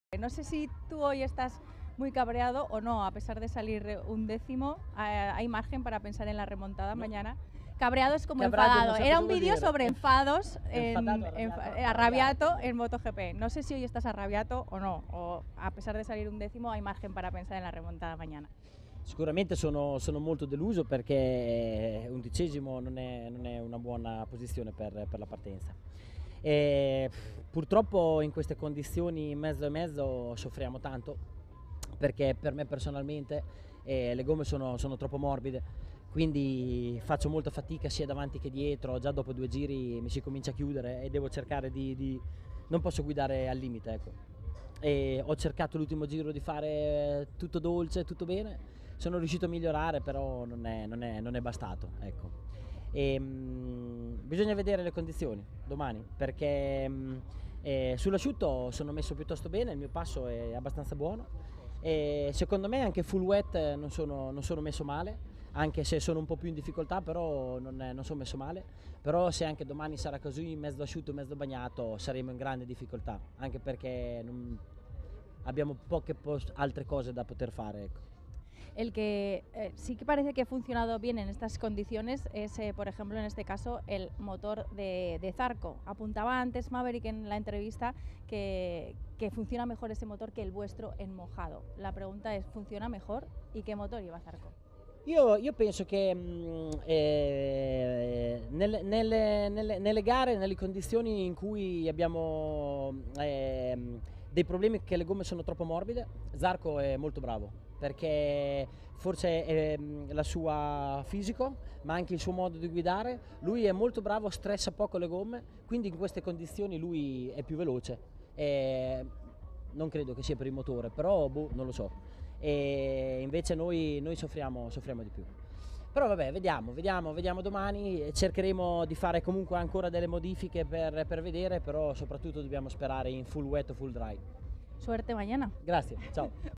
No sé si tú hoy estás muy cabreado o no, a pesar de salir un décimo, hay margen para pensar en la remontada mañana. Cabreado es como enfadado. Era un vídeo sobre enfados, arrabiato en MotoGP. No sé si hoy estás arrabiato o no, o a pesar de salir un décimo hay margen para pensar en la remontada mañana. Sicuramente sono molto deluso perché 11° non è una buona posizione per la partenza. Purtroppo in queste condizioni mezzo e mezzo soffriamo tanto, perché per me personalmente le gomme sono troppo morbide, quindi faccio molta fatica sia davanti che dietro. Già dopo 2 giri mi si comincia a chiudere e devo cercare non posso guidare al limite, ecco. E ho cercato l'ultimo giro di fare tutto dolce, tutto bene, sono riuscito a migliorare, però non è bastato, ecco. Bisogna vedere le condizioni domani, perché sull'asciutto sono messo piuttosto bene, il mio passo è abbastanza buono e secondo me anche full wet non sono messo male, anche se sono un po' più in difficoltà, però non sono messo male. Però se anche domani sarà così, mezzo asciutto, mezzo bagnato, saremo in grande difficoltà, anche perché abbiamo poche altre cose da poter fare, ecco. El que sí que parece que ha funcionado bien en estas condiciones es, por ejemplo, en este caso, el motor de Zarco. Apuntaba antes Maverick en la entrevista que funciona mejor ese motor que el vuestro en mojado. La pregunta es, ¿funciona mejor? ¿Y qué motor lleva Zarco? Io penso che nelle gare, nelle condizioni in cui abbiamo dei problemi che le gomme sono troppo morbide, Zarco è molto bravo, perché forse è la sua fisico, ma anche il suo modo di guidare. Lui è molto bravo, stressa poco le gomme, quindi in queste condizioni lui è più veloce. Non credo che sia per il motore, però non lo so. E invece noi soffriamo di più. Però vabbè, vediamo domani, cercheremo di fare comunque ancora delle modifiche per vedere, però soprattutto dobbiamo sperare in full wet o full dry. Suerte mañana. Grazie, ciao.